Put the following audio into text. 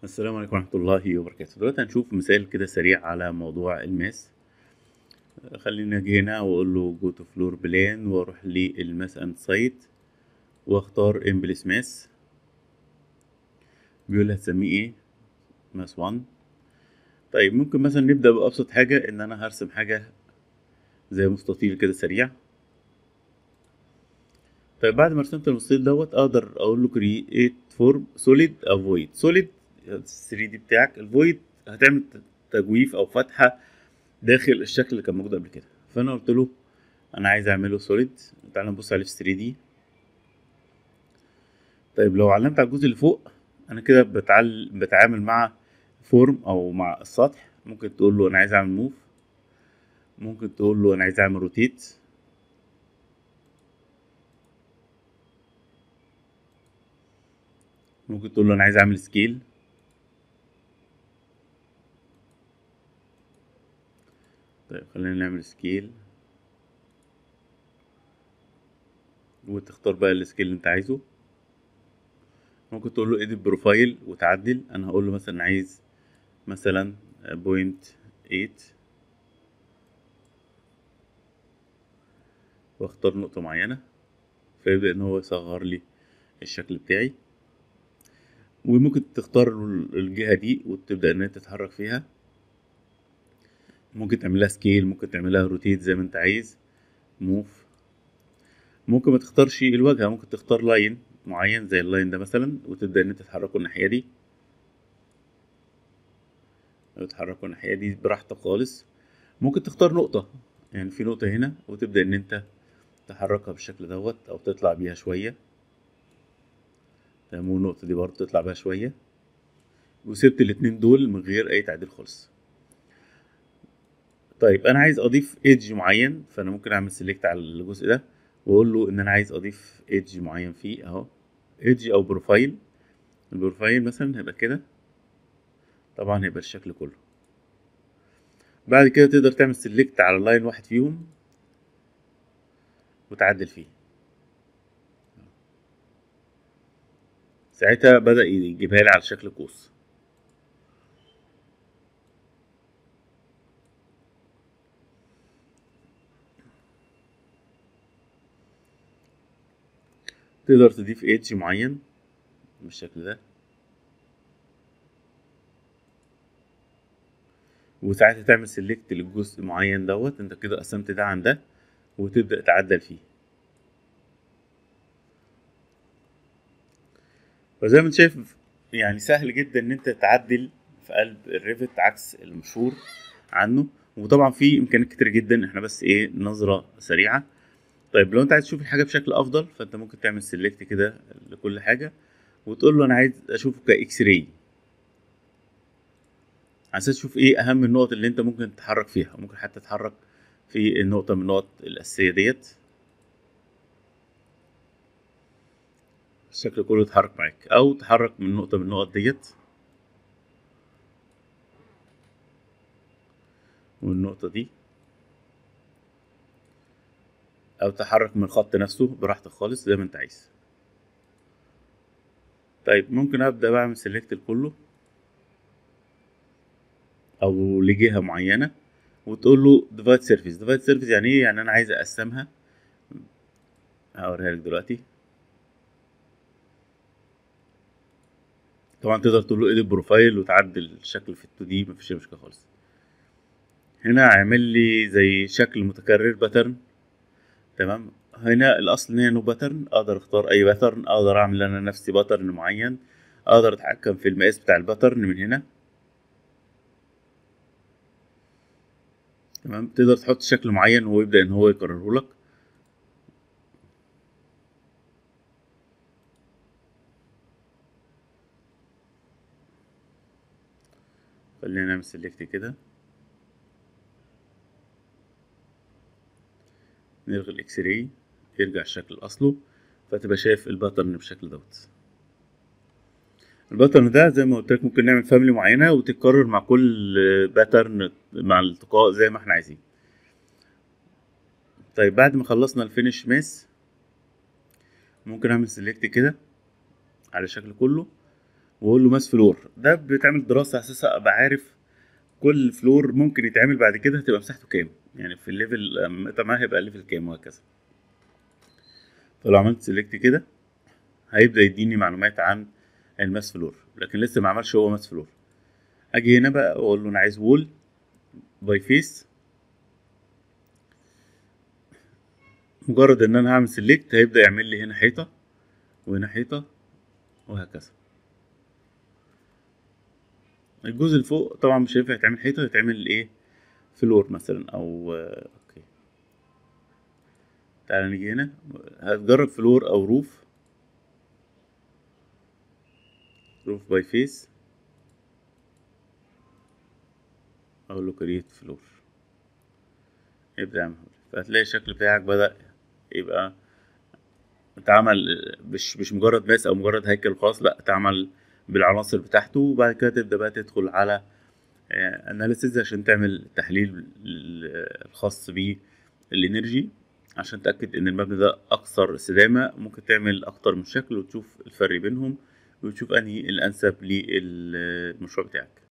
السلام عليكم ورحمة الله وبركاته. دلوقتي هنشوف مثال كده سريع على موضوع الماس. خليني اجي هنا واقول له جو تو فلور بلان واروح للماس اند سايت واختار امبلس ماس. بيقول لي هتسميه ايه؟ ماس 1. طيب ممكن مثلا نبدأ بأبسط حاجة ان انا هرسم حاجة زي مستطيل كده سريع. طيب بعد ما رسمت المستطيل دوت اقدر اقول له كرييت فورم سوليد او فويد. سوليد 3 دي بتاعك، الفويد هتعمل تجويف او فتحة داخل الشكل اللي كان موجود قبل كده. فانا قلت له انا عايز اعمله سوليد. تعال نبص عليه في 3 دي. طيب لو علمت على الجزء اللي فوق انا كده بتعامل مع فورم او مع السطح. ممكن تقول له انا عايز اعمل موف، ممكن تقول له انا عايز اعمل روتيت، ممكن تقول له انا عايز اعمل سكيل. طيب خلينا نعمل سكيل وتختار بقى السكيل اللي انت عايزه. ممكن تقول له ايديت بروفايل وتعدل. انا هقول له مثلا عايز مثلا بوينت 8 واختار نقطة معينة فيبدأ ان هو يصغر لي الشكل بتاعي. وممكن تختار الجهة دي وتبدأ ان انت تتحرك فيها. ممكن تعملها سكيل، ممكن تعملها روتيت زي ما انت عايز، موف. ممكن ما تختارش الواجهة، ممكن تختار لاين معين زي اللاين ده مثلا وتبدأ ان انت تتحركه الناحية دي او تتحركه الناحية دي براحتك خالص. ممكن تختار نقطة، يعني في نقطة هنا وتبدأ ان انت تحركها بالشكل دوت او تطلع بيها شوية. تمام، والنقطة دي برضه تطلع بيها شوية، وسبت الاتنين دول من غير اي تعديل خالص. طيب انا عايز اضيف ايدج معين، فانا ممكن اعمل سيلكت على الجزء ده واقول له ان انا عايز اضيف ايدج معين فيه اهو، ايدج او بروفايل. البروفايل مثلا هيبقى كده، طبعا هيبقى الشكل كله. بعد كده تقدر تعمل سيلكت على لاين واحد فيهم وتعدل فيه. ساعتها بدأ يجيبها لي على شكل قوس. تقدر تضيف ايدج معين بالشكل ده، وساعتها تعمل سيلكت للجزء معين دوت. انت كده قسمت ده عن ده وتبدأ تعدل فيه. فزي ما انت شايف يعني سهل جدا ان انت تعدل في قلب الريفت عكس المشهور عنه. وطبعا في امكانيات كتير جدا، احنا بس ايه نظرة سريعة. طيب لو انت عايز تشوف الحاجة بشكل افضل فانت ممكن تعمل سيلكت كده لكل حاجة وتقول له انا عايز اشوفه كاكس راي، على اساس تشوف ايه اهم النقط اللي انت ممكن تتحرك فيها. ممكن حتى تتحرك في النقطة من النقط الاساسية ديت، الشكل كله يتحرك معاك، او تحرك من نقطة من النقط ديت والنقطة دي، او تحرك من الخط نفسه براحتك خالص زي ما انت عايز. طيب ممكن ابدا بعمل سيلكت لكله او لجهه معينه وتقول له ديفايد سيرفيس. ديفايد سيرفيس يعني ايه؟ يعني انا عايز اقسمها. هوريها لك دلوقتي. طبعا تقدر تقول له ايديت بروفايل وتعدل الشكل في ال 2 دي، مفيش مشكله خالص. هنا عامل لي زي شكل متكرر باترن. تمام، هنا الاصل هنا نو باترن. اقدر اختار اي باترن، اقدر اعمل انا نفسي باترن معين، اقدر اتحكم في المقاس بتاع الباترن من هنا. تمام، تقدر تحط شكل معين ويبدا ان هو يكرره لك. خلينا نعمل سيلكت كده، نلغي الاكس راي يرجع الشكل اصله، فتبقى شايف الباترن بالشكل دوت. الباترن ده زي ما قلت لك ممكن نعمل فاميلي معينه وتتكرر مع كل باترن مع الالتقاء زي ما احنا عايزين. طيب بعد ما خلصنا الفينش ماس ممكن اعمل سيلكت كده على الشكل كله واقول له ماس فلور. ده بتعمل دراسه على اساس ابقى عارف كل فلور ممكن يتعمل بعد كده هتبقى مساحته كام، يعني في الليفل ما هيبقى الليفل كام وهكذا. فلو عملت سيلكت كده هيبدا يديني معلومات عن الماس فلور، لكن لسه ما عملش هو ماس فلور. اجي هنا بقى اقول له انا عايز وول باي فيس. مجرد ان انا هعمل سيلكت هيبدا يعمل لي هنا حيطه وهنا حيطه وهكذا. الجزء اللي فوق طبعا مش هينفع يتعمل حيطه، يتعمل ايه فلور مثلا او اوكي. تعالى نيجي هنا هتجرب فلور او روف. روف باي فيس، اقول له كريت فلور، يبدأ يعمل. فهتلاقي الشكل بتاعك بدأ يبقى اتعمل مش مجرد ماس او مجرد هيكل خاص، لا اتعمل بالعناصر بتاعته. وبعد كده تبدأ بقى تدخل على اناليسيز عشان تعمل التحليل الخاص بالانرجي، عشان تأكد ان المبنى ده اكثر استدامة. ممكن تعمل اكتر من شكل وتشوف الفرق بينهم وتشوف انهي الانسب للمشروع بتاعك.